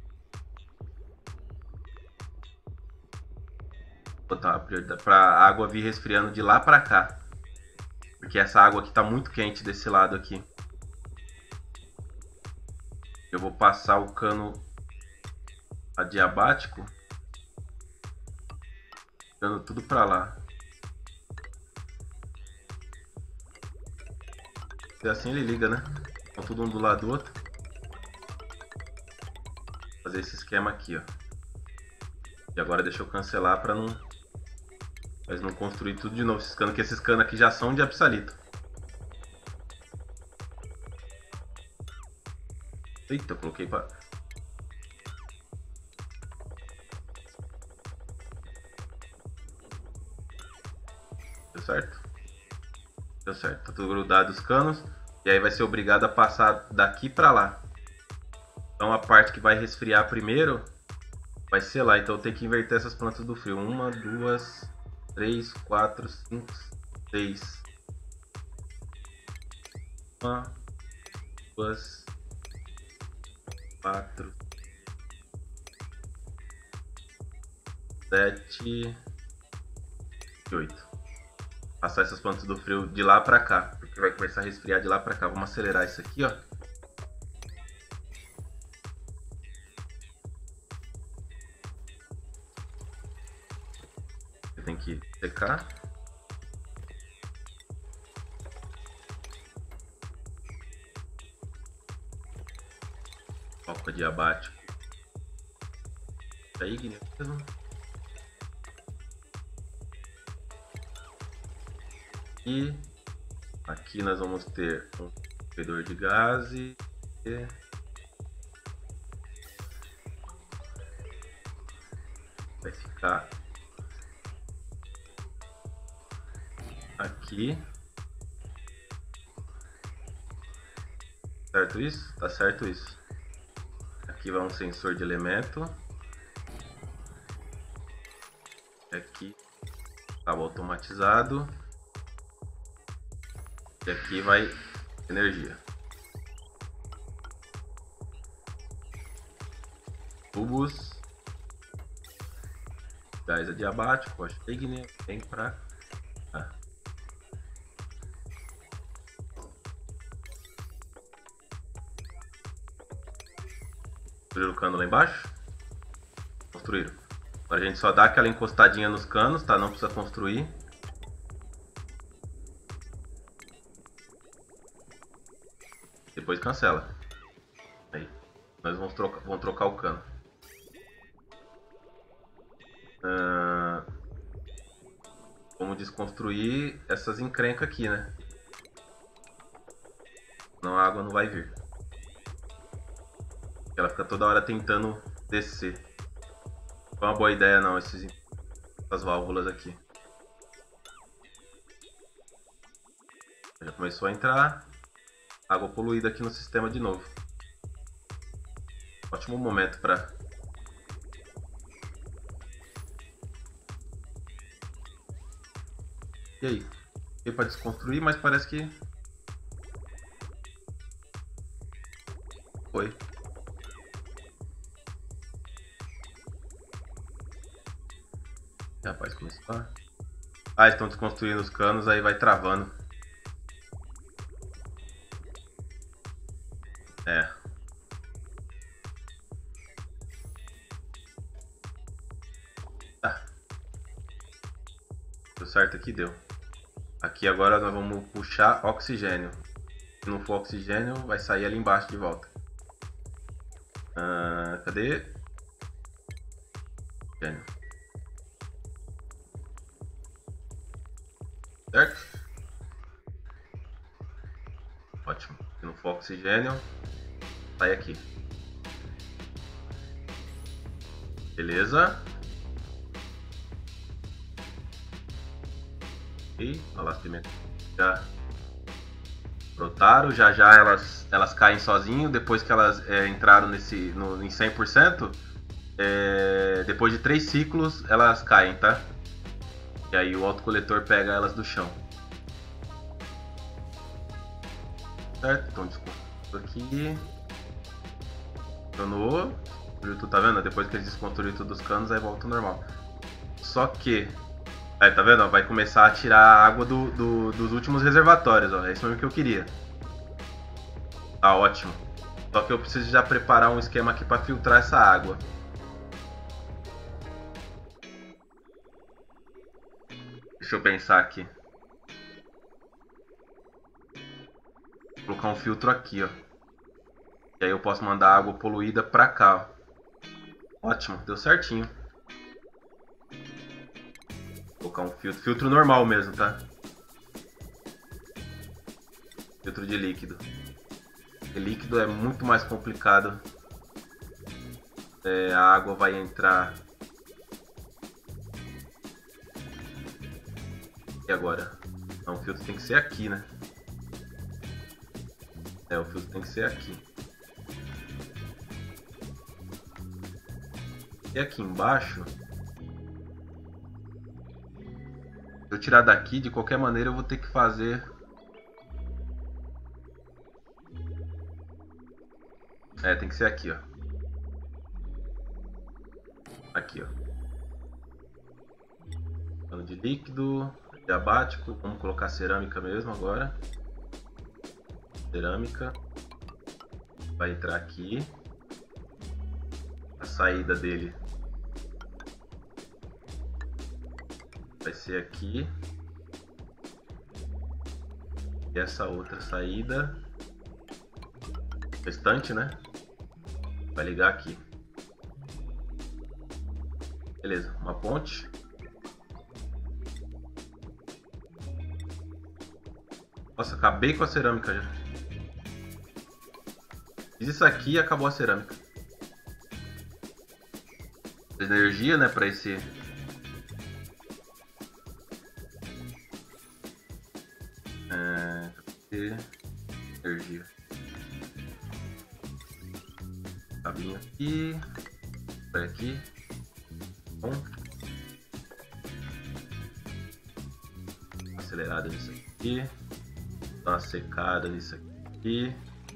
Botar para a água vir resfriando de lá para cá. Porque essa água aqui está muito quente desse lado aqui. Eu vou passar o cano adiabático, dando tudo para lá. E assim ele liga, né? Então tudo um do lado do outro. Vou fazer esse esquema aqui, ó. E agora deixa eu cancelar para não construir tudo de novo. Esses canos aqui já são de absalito. Eita, eu coloquei para... Deu certo? Deu certo. Tá tudo grudado os canos. E aí vai ser obrigado a passar daqui para lá. Então a parte que vai resfriar primeiro vai ser lá. Então eu tenho que inverter essas plantas do frio. 1, 2, 3, 4, 5, 6. 1, 2, 4, 7, 8. Passar essas plantas do frio de lá pra cá, porque vai começar a resfriar de lá pra cá. Vamos acelerar isso aqui, ó. Você tem que secar. Foco adiabático. Tá ígneo mesmo. E aqui nós vamos ter um interruptor de gás e vai ficar aqui. Certo isso? Tá certo isso. Aqui vai um sensor de elemento. Aqui cabo automatizado. E aqui vai energia. Tubos. Gás adiabático, acho que ígneo, vem pra cá. Construíram o cano lá embaixo? Construíram. Agora a gente só dá aquela encostadinha nos canos, tá? Não precisa construir. Depois cancela. Aí. Nós vamos trocar o cano. Vamos desconstruir essas encrencas aqui, né? Senão a água não vai vir. Ela fica toda hora tentando descer. Não é uma boa ideia não, essas válvulas aqui. Já começou a entrar água poluída aqui no sistema de novo. Ótimo momento para E aí? Veio pra desconstruir, mas parece que... Foi. Rapaz, começou a... Ah, estão desconstruindo os canos, aí vai travando. É. Tá. Deu certo aqui? Deu. Aqui agora nós vamos puxar oxigênio. Se não for oxigênio, vai sair ali embaixo de volta. Cadê? Oxigênio. Certo? Ótimo. Se não for oxigênio, sai aqui. Beleza. E olha lá as pimentas. Já brotaram, já elas caem sozinho. Depois que elas entraram em 100%, depois de 3 ciclos elas caem, tá? E aí o autocoletor pega elas do chão. Certo? Então desculpa aqui. Funcionou. Tá vendo? Depois que eles desconstruíram todos os canos, aí volta ao normal. Só que... Aí, tá vendo? Vai começar a tirar a água dos últimos reservatórios, ó. É isso mesmo que eu queria. Tá ótimo. Só que eu preciso já preparar um esquema aqui para filtrar essa água. Deixa eu pensar aqui. Vou colocar um filtro aqui, ó. E aí eu posso mandar água poluída pra cá, ó. Ótimo, deu certinho. Vou colocar um filtro normal mesmo, tá? Filtro de líquido. Porque líquido é muito mais complicado. A água vai entrar... E agora? Não, o filtro tem que ser aqui, né? O filtro tem que ser aqui. E aqui embaixo... Se eu tirar daqui, de qualquer maneira eu vou ter que fazer... tem que ser aqui, ó. Aqui, ó. Cano de líquido, diabático. Vamos colocar cerâmica mesmo agora. Cerâmica. Vai entrar aqui. A saída dele vai ser aqui. E essa outra saída, restante, né? Vai ligar aqui. Beleza, uma ponte. Nossa, acabei com a cerâmica já. Fiz isso aqui e acabou a cerâmica. Energia, né, para esse... energia. Cabinho aqui. Vai aqui. Bom. Acelerada nisso aqui. Dá uma secada nisso aqui.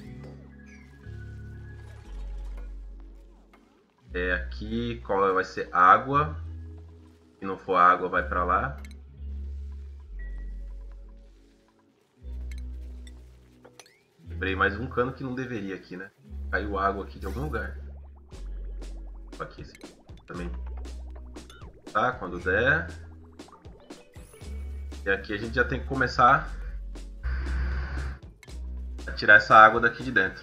Aqui, qual vai ser? Água. Se não for água, vai para lá. Quebrei mais um cano que não deveria aqui, né? Caiu água aqui de algum lugar. Aqui, esse aqui também. Tá, quando der. E aqui a gente já tem que começar a tirar essa água daqui de dentro.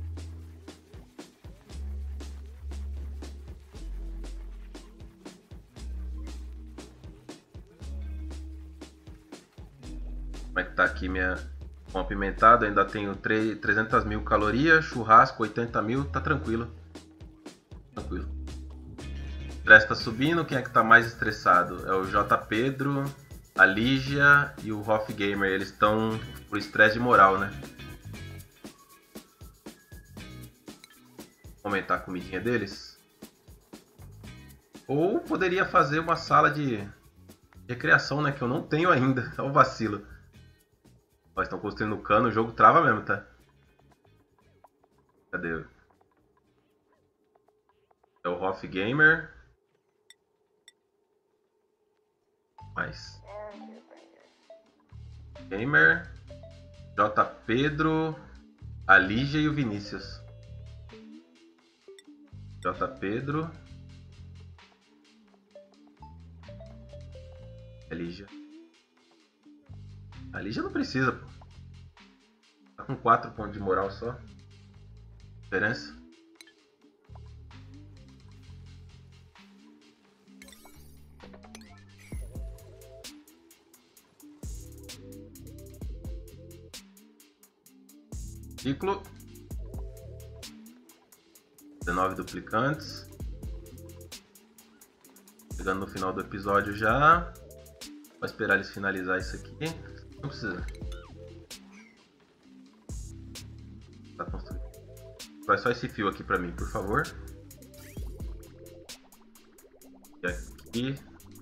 Como é que tá aqui minha pão apimentado? Ainda tenho 300 mil calorias, churrasco 80 mil, tá tranquilo. Tranquilo. O estresse tá subindo, quem é que tá mais estressado? É o J. Pedro, a Lígia e o Hoff Gamer. Eles estão por estresse de moral, né? Vou aumentar a comidinha deles. Ou poderia fazer uma sala de Recreação, né? Que eu não tenho ainda. É o vacilo. Ó, estão construindo o cano, o jogo trava mesmo, tá? Cadê? É o Hoff Gamer. Mais. Gamer. J. Pedro. A Lígia e o Vinícius. J. Pedro. A Lígia. A Lígia não precisa, pô. Tá com 4 pontos de moral só. Diferença. Ciclo. 19 duplicantes. Chegando no final do episódio já. Vou esperar eles finalizar isso aqui. Não precisa. Tá construindo. Faz só esse fio aqui pra mim, por favor. E aqui.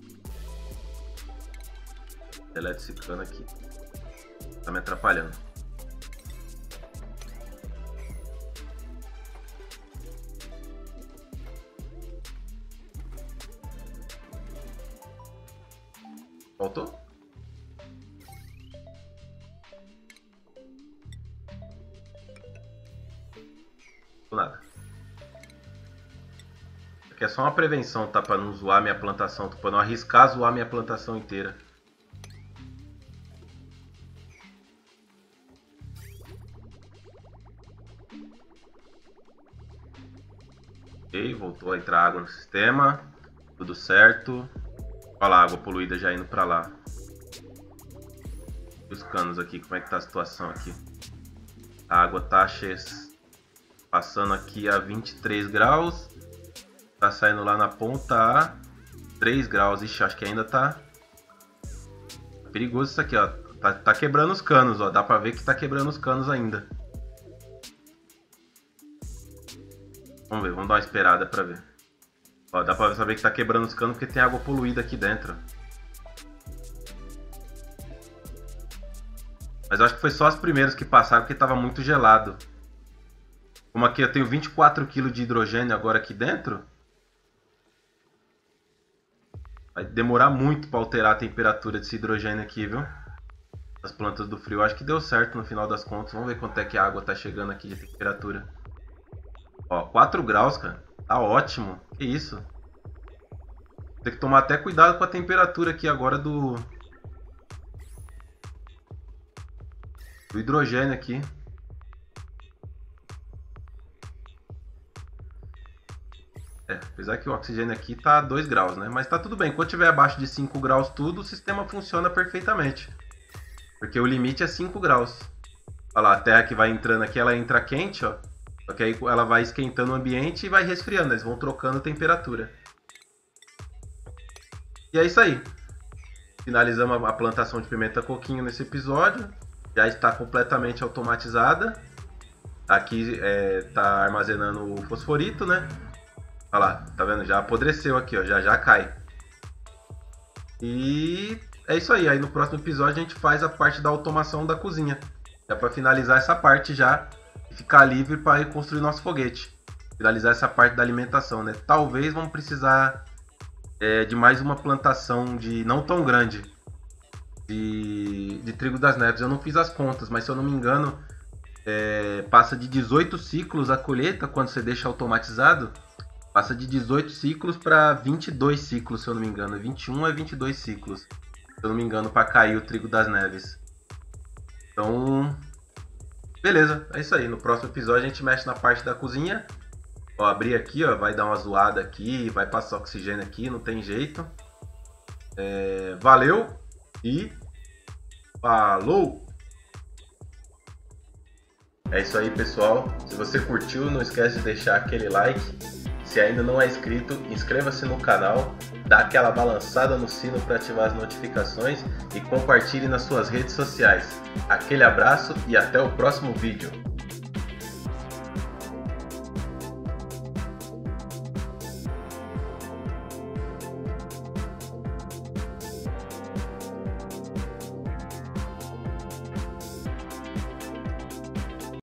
Delete esse cano aqui. Tá me atrapalhando. Faltou? Nada. Aqui é só uma prevenção, tá? Pra não zoar minha plantação, pra não arriscar zoar minha plantação inteira. Ok, voltou a entrar água no sistema. Tudo certo. Olha lá, a água poluída já indo pra lá. E os canos aqui, como é que tá a situação aqui? A água tá passando aqui a 23 graus. Tá saindo lá na ponta a 3 graus. Ixi, acho que ainda tá perigoso isso aqui, ó. Tá quebrando os canos, ó. Dá pra ver que tá quebrando os canos ainda. Vamos ver, vamos dar uma esperada pra ver. Ó, dá pra saber que tá quebrando os canos porque tem água poluída aqui dentro. Mas eu acho que foi só os primeiros que passaram porque tava muito gelado. Como aqui eu tenho 24 kg de hidrogênio agora aqui dentro. Vai demorar muito pra alterar a temperatura desse hidrogênio aqui, viu? As plantas do frio. Eu acho que deu certo no final das contas. Vamos ver quanto é que a água tá chegando aqui de temperatura. Ó, 4 graus, cara. Tá ótimo. Que isso? Tem que tomar até cuidado com a temperatura aqui agora do hidrogênio aqui. Apesar que o oxigênio aqui tá 2 graus, né? Mas tá tudo bem. Quando tiver abaixo de 5 graus tudo, o sistema funciona perfeitamente. Porque o limite é 5 graus. Olha lá, a terra que vai entrando aqui, ela entra quente, ó. Só que aí ela vai esquentando o ambiente e vai resfriando. Eles vão trocando a temperatura. E é isso aí. Finalizamos a plantação de pimenta coquinho nesse episódio. Já está completamente automatizada. Aqui tá armazenando o fosforito, né? Olha lá, tá vendo? Já apodreceu aqui, ó. Já cai. E é isso aí. Aí no próximo episódio a gente faz a parte da automação da cozinha. Já para finalizar essa parte já e ficar livre para ir construir nosso foguete. Finalizar essa parte da alimentação, né? Talvez vamos precisar de mais uma plantação de não tão grande de trigo das neves. Eu não fiz as contas, mas se eu não me engano passa de 18 ciclos a colheita quando você deixa automatizado. Passa de 18 ciclos para 22 ciclos, se eu não me engano. 21 a 22 ciclos, se eu não me engano, para cair o trigo das neves. Então, beleza, é isso aí. No próximo episódio a gente mexe na parte da cozinha. Ó, abrir aqui, ó, vai dar uma zoada aqui, vai passar oxigênio aqui, não tem jeito. Valeu e falou! É isso aí, pessoal. Se você curtiu, não esquece de deixar aquele like. Se ainda não é inscrito, inscreva-se no canal, dá aquela balançada no sino para ativar as notificações e compartilhe nas suas redes sociais. Aquele abraço e até o próximo vídeo.